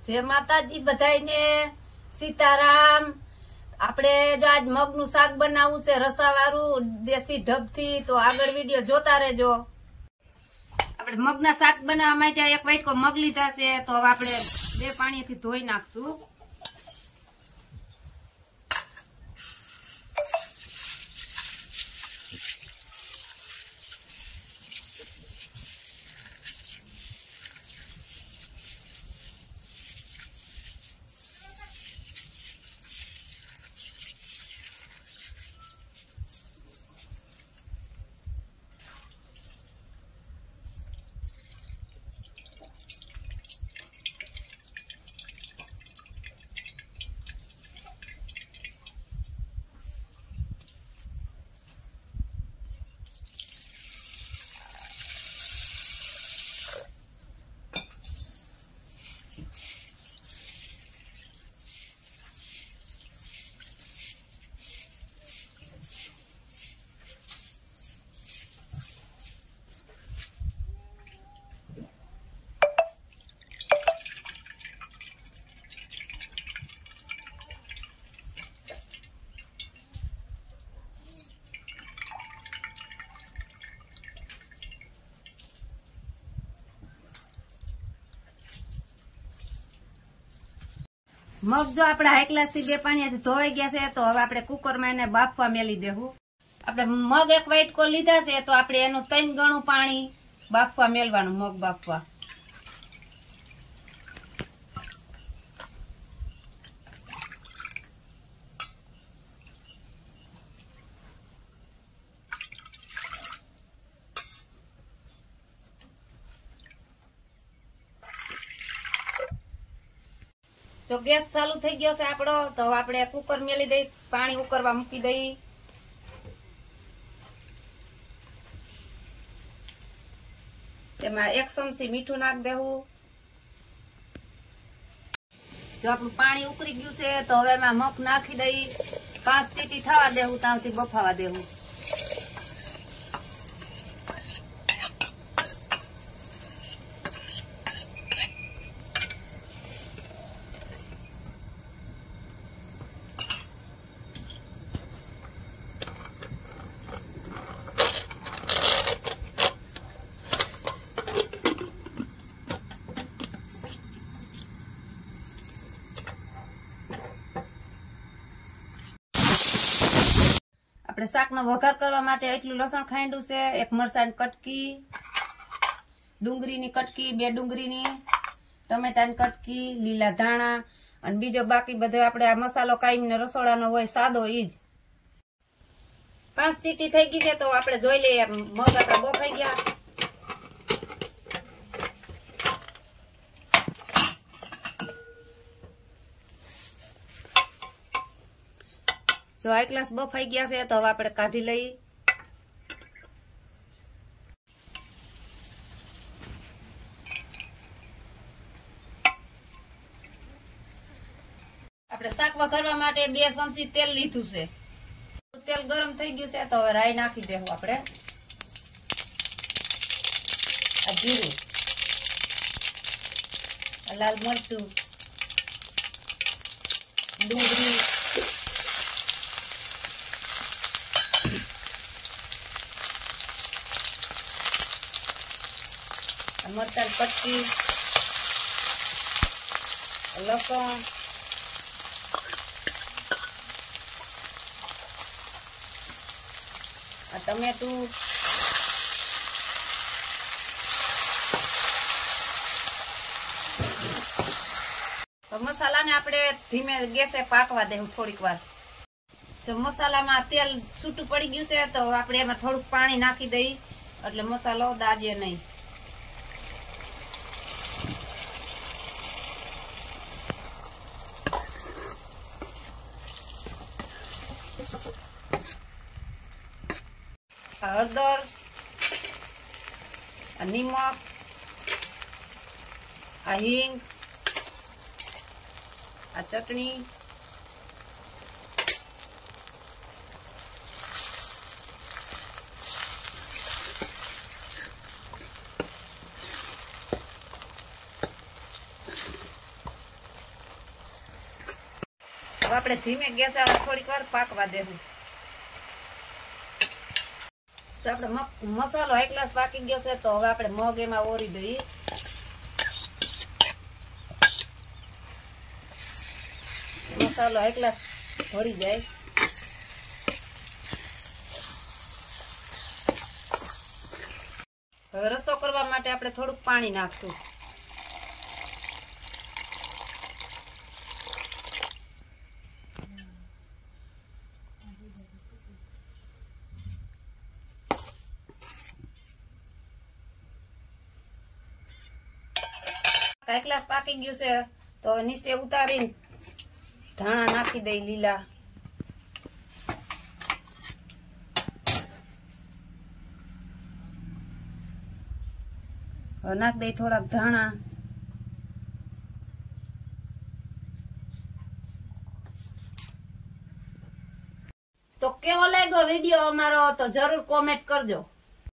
जय माताजी बधाईने सीताराम। આપણે જો આજ મગનું શાક બનાવવું છે રસાવાળું દેશી ઢબથી, તો આગળ વિડિયો જોતા રહેજો। આપણે મગના શાક બનાવવા માટે એક વાટકો મગ લીધા છે, તો હવે આપણે 2 પાણીથી ધોઈ નાખશું। મગ જો આપણે હાઈ ક્લાસ થી 2 પાણીથી ધોવાઈ ગયા છે, તો હવે આપણે કુકરમાં એને બાફવા મેલી દેવું। આપણે મગ એક વાટકો લીધા છે, તો આપણે એનું 3 ગણું પાણી બાફવા મેલવાનું, મગ બાફવા। जो गैस चालू थई गयो छे आपड़ो, तो आपणे कुकर मेली दई, पाणी उकरवा मूकी दई। तेमां 1 चमची मीठું नाख देवुं। जो आपणुं पाणी उकरी गयुं छे, तो हवे एमां मग नाखी दई, 5 सीटी थवा देवुं, ત્યાં સુધી બફાવા દેવું। આપણે શાકનો વઘાર કરવા માટે એટલું લસણ ખાંડ્યું છે, 1 મરચાની કટકી, ડુંગળીની કટકી, 2 ડુંગળીની, ટમેટાની કટકી, લીલા ધાણા અને બીજો બાકી બધો આપણે આ મસાલો કાયમીનો રસોડાનો હોય સાદો ઈ જ। 5 સીટી થઈ ગઈ છે, તો આપણે જોઈ લઈએ મગ આપણા બફાઈ ગયા। जो हाई क्लास बफाई गया है, तो हवे आपणे काढी लई। आपणे शाक वघारवा माटे 2 चमची तेल लीधुं छे। तेल गरम थई गयुं छे, तो हवे राई नाखी देवुं आपणे। आ जीरुं, आ लाल मरचुं, डુંગળી, मरचां कटकी, लसण, टमेटू, मसाला ने आपणे धीमे गैसे पाकवा देवुं थोड़ीक वार। जो मसाला में तेल छूटू पड़ी गयुं छे, तो आपणे एमां थोड़ुं पाणी नाखी दई, એટલે મસાલો દાજે નહીં। हळदर, नीमक, हींग, आ चटनी, હવે આપણે ધીમે ગેસે થોડીક વાર પાકવા દેવું. તો આપણે મસાલો 1 ગ્લાસ પાકી ગયો છે, તો હવે આપણે મગ એમાં ઓરી દઈએ. મસાલો 1 ગ્લાસ ભળી જાય. હવે રસો કરવા માટે આપણે થોડુંક પાણી નાખશું. એક ગ્લાસ પાકી ગયું છે, તો નીચે ઉતારીને ધાણા નાખી દઈ લીલા. નાખ દઈ થોડાક ધાણા. તો કેવો લાગ્યો વિડીયો અમારો, તો જરૂર કોમેન્ટ કરજો.